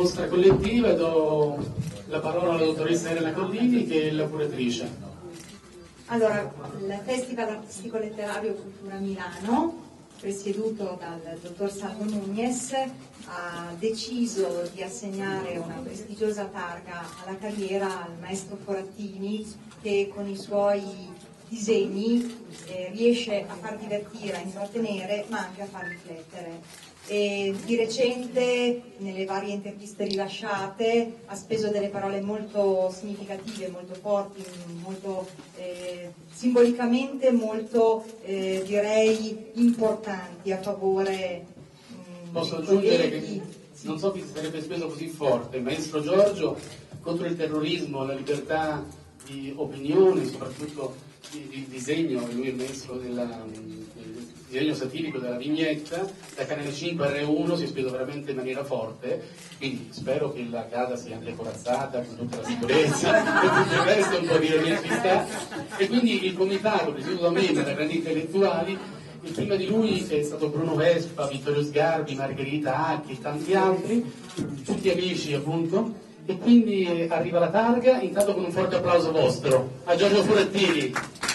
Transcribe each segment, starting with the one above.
mostra collettiva e do la parola alla dottoressa Elena Collini, che è la curatrice. Allora, il Festival Artistico Letterario Cultura Milano, presieduto dal dottor Salvo Nunez, ha deciso di assegnare una prestigiosa targa alla carriera al maestro Forattini, che con i suoi disegni riesce a far divertire, a intrattenere, ma anche a far riflettere. E di recente, nelle varie interviste rilasciate, ha speso delle parole molto significative, molto forti, molto simbolicamente molto direi importanti a favore. Posso aggiungere che non so chi si sarebbe speso così forte, il maestro Giorgio, contro il terrorismo, la libertà di opinione, soprattutto di disegno, lui è il maestro del disegno satirico della vignetta, da Canale 5 R1 si è speso veramente in maniera forte, quindi spero che la casa sia anche corazzata con tutta la sicurezza e tutto il resto, un po' di regista, e quindi il comitato presieduto da me, da grandi intellettuali, e prima di lui è stato Bruno Vespa, Vittorio Sgarbi, Margherita Acchi e tanti altri, tutti amici appunto, e quindi arriva la targa, intanto con un forte applauso vostro a Giorgio Forattini.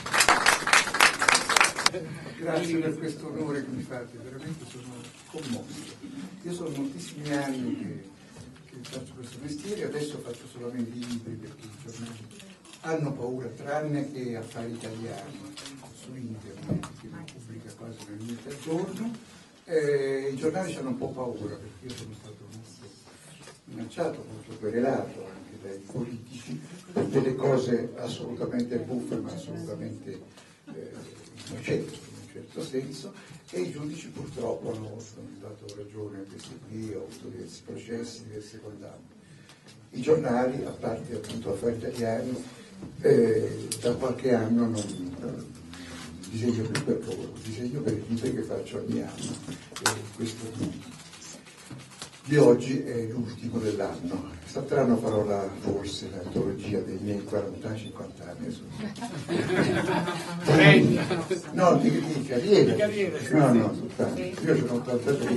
Grazie per questo onore che mi fate, veramente sono commosso. Io sono moltissimi anni che faccio questo mestiere, adesso faccio solamente i libri perché i giornali hanno paura, tranne che Affari Italiani su internet, che non pubblica quasi niente al giorno. I giornali hanno un po' paura perché io sono stato minacciato, molto querelato anche dai politici per delle cose assolutamente buffe ma assolutamente innocenti in un certo senso, e i giudici purtroppo hanno dato ragione a questi qui, ho avuto diversi processi, diverse condanne. I giornali, a parte appunto Affari Italiani, da qualche anno non disegno più per loro, disegno per i libri che faccio ogni anno, e questo di oggi è l'ultimo dell'anno. Quest'altro farò forse l'antologia dei miei 40-50 anni. No, di carriera. No, soltanto. Io sono 83.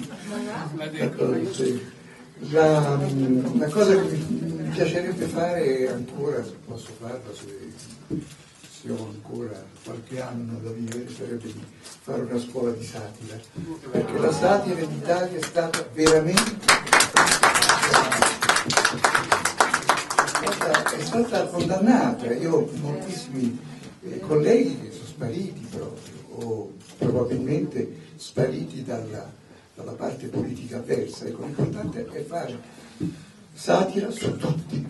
La cosa che mi piacerebbe fare ancora, se posso farlo, se ho ancora qualche anno da vivere, sarebbe di fare una scuola di satira, perché la satira in Italia è stata veramente è stata condannata. Io ho moltissimi colleghi che sono spariti proprio, o probabilmente spariti dalla parte politica avversa. Ecco, l'importante è fare satira su tutti.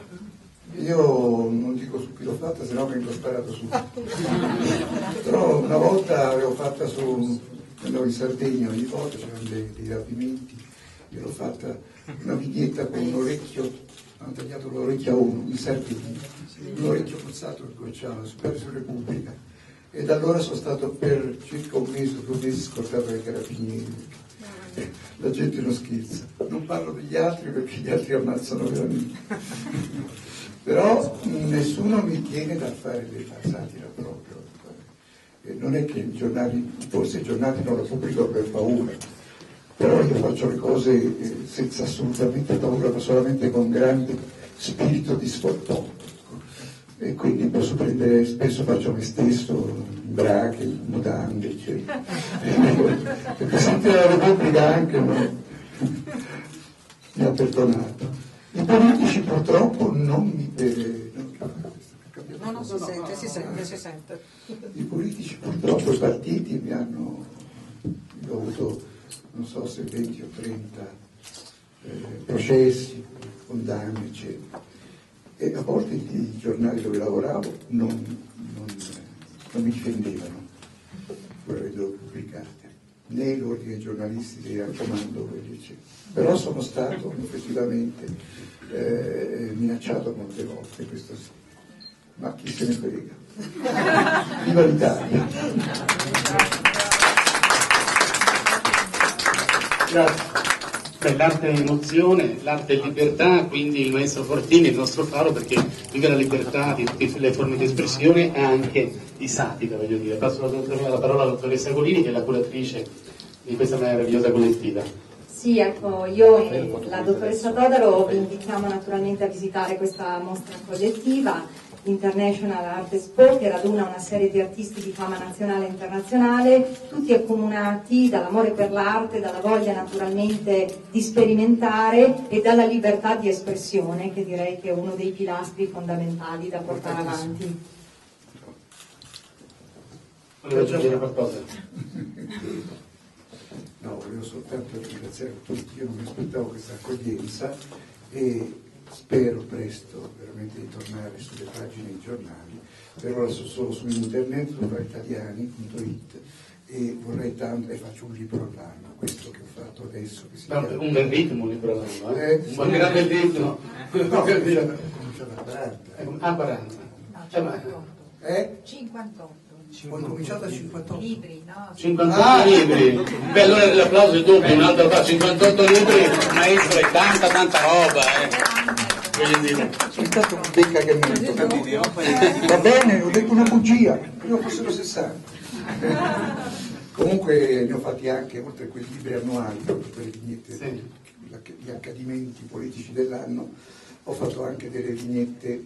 Io non dico su chi l'ho fatta, se no vengo sparato subito. Però una volta avevo fatta andavo in Sardegna ogni volta, c'erano dei rapimenti, io l'ho fatta una vignetta con un orecchio, hanno tagliato l'orecchio a uno, in Sardegna, un orecchio pozzato il Gocciano, super su Repubblica. E da allora sono stato per circa un mese o 2 mesi scordato dai carabinieri. La gente non scherza, non parlo degli altri perché gli altri ammazzano veramente. Però nessuno mi tiene da fare della satira proprio. Non è che i giornali, forse i giornali non lo pubblicano per paura, però io faccio le cose senza assolutamente paura, ma solamente con grande spirito di sforzo. E quindi posso prendere, spesso faccio me stesso, brache, mutande, eccetera. Il Presidente della Repubblica anche mi ha perdonato. I politici purtroppo non mi No, si sente. I politici purtroppo, i partiti mi hanno, io ho avuto non so se 20 o 30 processi, condanne, eccetera. E a volte i giornali dove lavoravo non mi difendevano, quelle dove pubblicate, né l'ordine dei giornalisti di raccomando quelli, eccetera. Però sono stato effettivamente minacciato molte volte, questo sì, ma chi se ne frega. Viva l'Italia! Grazie. Beh, l'arte è emozione, l'arte è libertà, quindi il maestro Fortini è il nostro faro perché vive la libertà di tutte le forme di espressione e anche di satira, voglio dire. Passo la parola alla dottoressa Colini, che è la curatrice di questa meravigliosa collettiva. Sì, ecco, io e la dottoressa Todaro vi invitiamo naturalmente a visitare questa mostra collettiva, International Art Expo, che raduna una serie di artisti di fama nazionale e internazionale, tutti accomunati dall'amore per l'arte, dalla voglia naturalmente di sperimentare e dalla libertà di espressione, che direi che è uno dei pilastri fondamentali da portare avanti. Volevo aggiungere qualcosa? No, volevo soltanto ringraziare tutti, io non mi aspettavo questa accoglienza e spero presto veramente di tornare sulle pagine dei giornali, per ora sono solo su internet, sovraitaliani.it, e vorrei tanto, e faccio un libro all'anno, questo che ho fatto adesso. Che si chiama... Un bel ritmo un libro all'anno, sì. Un grande ritmo. No, ho cominciato a 40. A 40. Eh? 58. Ho cominciato a 58. Libri, no? 58 libri. Beh, allora l'applauso è doppio, un altro qua, 58 libri, maestro, è tanta roba, voglio dire. Sei stato un beccagamento. Va bene, ho detto una bugia, io fossero 60. Comunque ne ho fatti anche, oltre a quei libri annuali, proprio quelle vignette, Sì. gli accadimenti politici dell'anno, ho fatto anche delle vignette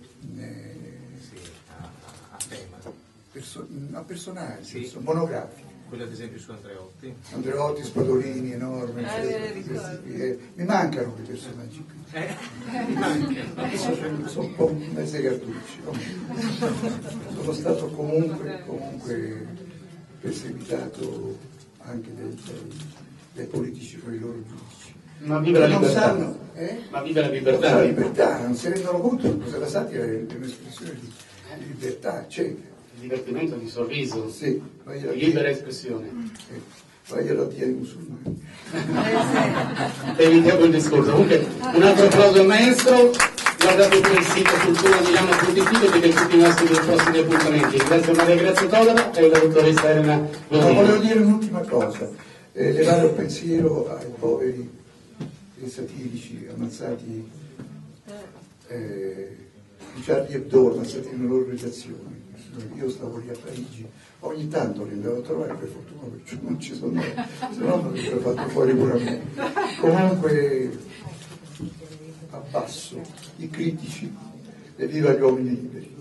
a personaggi, Sì. monografiche. Quello ad esempio su Andreotti. Andreotti, Spadolini, enorme, mi mancano quei personaggi qui. Mi manca. Adesso sono un po' mezze cartucci. Sono stato comunque perseguitato anche dai politici con i loro giudici. Ma vive la Non libertà. sanno, Ma vive la la libertà. libertà, non si rendono conto che la satira è un'espressione di libertà, eccetera. Il divertimento di sorriso, Sì, di libera espressione. Vaglielo a dire ai musulmani. Evitiamo il discorso. Comunque, un altro applauso al maestro. Guardate pure il sito culturamilano.it e vedete tutti i nostri prossimi appuntamenti. Grazie Maria Grazia Todaro e la dottoressa Elena Ma Lodini. volevo dire un'ultima cosa, levare il pensiero ai poveri e satirici ammazzati di Charlie Hebdo, ammazzati nelle loro redazioni. Io stavo lì a Parigi, ogni tanto li andavo a trovare, per fortuna perché non ci sono, se no mi avrebbero fatto fuori pure a me. Comunque abbasso i critici e viva gli uomini liberi.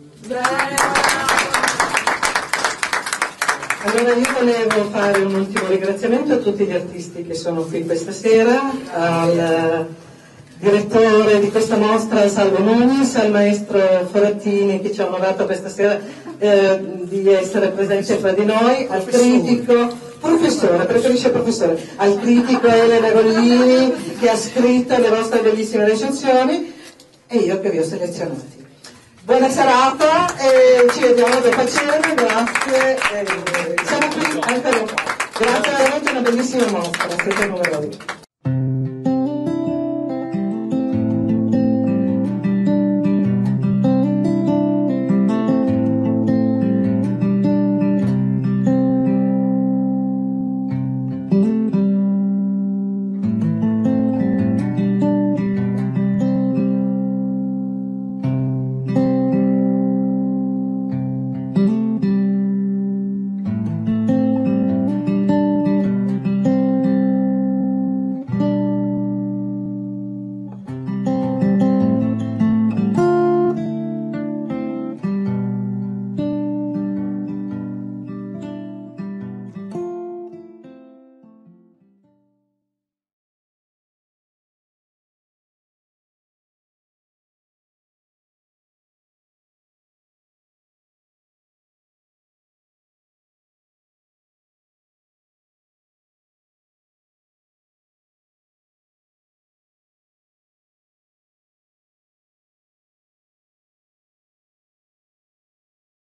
Allora io volevo fare un ultimo ringraziamento a tutti gli artisti che sono qui questa sera, al direttore di questa mostra Salvo Nugnes, al maestro Forattini che ci ha onorato questa sera di essere presente fra di noi, al critico, professore, preferisce professore, al critico Elena Gollini che ha scritto le vostre bellissime recensioni e io che vi ho selezionati. Buona serata e ci vediamo dopo cena, grazie. Siamo qui anche dopo. Grazie, veramente una bellissima mostra, siete numerosi.